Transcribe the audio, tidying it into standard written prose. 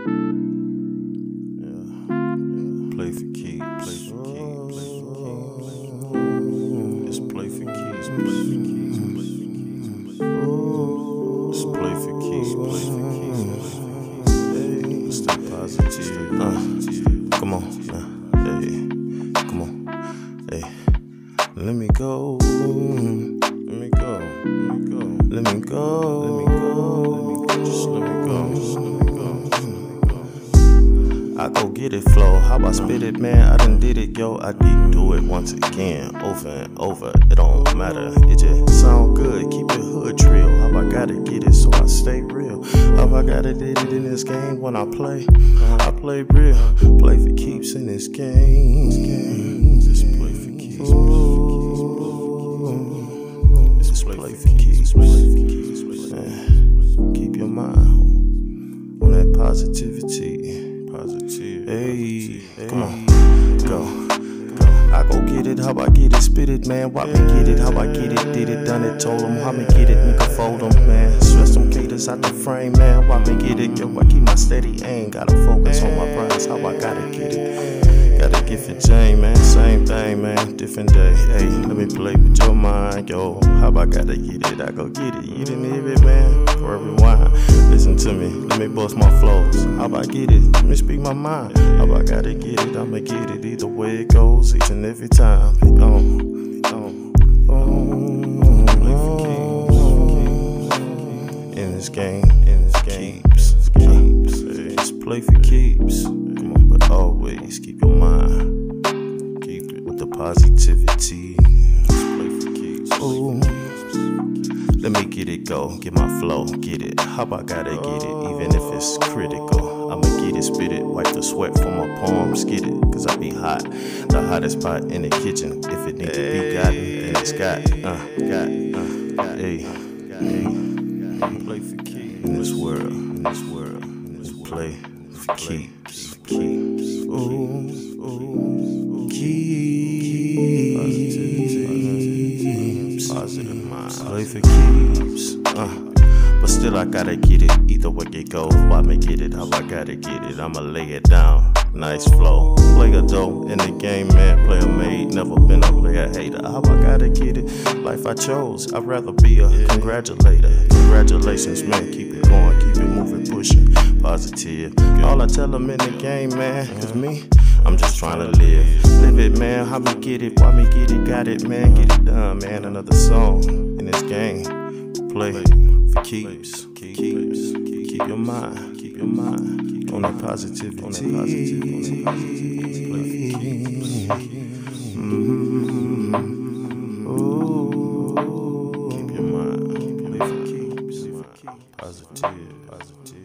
Play for keeps. Play for keeps. Play for keeps. It's play for keeps. Play for keeps. Play for keeps. It's play for keeps. Play for keeps. It's that positive. Come on, hey, come on, hey. Let me go. Let me go. Let me go. Let me go. Let me go. Just let me go. Just let me go. I go get it, flow. How I spit it, man? I done did it, yo. I deep do it once again, over and over. It don't matter. It just sound good. Keep it hood real. How I gotta get it, so I stay real. How I gotta did it in this game when I play. I play real. Play for keeps in this game. Just play for keeps. Just play for keeps. Keep your mind on that positivity. Hey, come on, go. I go get it, how I get it, spit it, man. Why me get it, how I get it, did it, done it, told them. How me get it, nigga, fold them, man. Stress them caters out the frame, man. Why me get it, yo, I keep my steady aim. Gotta focus on my prize, how I gotta get it. Gotta give it Jane, man. Same thing, man. Different day. Hey, let me play with your mind, yo. How I gotta get it? I go get it. You didn't hear it, man. For rewind. Listen to me. Let me bust my flows. How I get it? Let me speak my mind. How I gotta get it? I'ma get it. Either way it goes, each and every time. In this game, keeps. It's play for keeps. Come on, but always keep your mind. Keep it with the positivity. It's play for keeps. Ooh. Let me get it, go, get my flow, get it. How I gotta get it, even if it's critical. I'ma get it, spit it, wipe the sweat from my palms, get it. Cause I be hot, the hottest spot in the kitchen. If it need to be gotten, then it's got, hey. Play for keeps in this world, play for keeps, ooh, keeps, positive mind, play for keeps, but still I gotta get it, either way it goes, why me get it, how I gotta get it, I'ma lay it down, nice flow, play a dope in the game, man, player made, never been a player hater, how I gotta get it, life I chose, I'd rather be a congratulator, congratulations, man, keep it going, keep it moving, pushing, positive, all I tell them in the game, man, cause me, I'm just trying to live it, man, how me get it, why me get it, got it, man, get it done, man, another song in this game, play for keeps, keep your mind, on that positivity, Keep your mind, play for keeps, positive.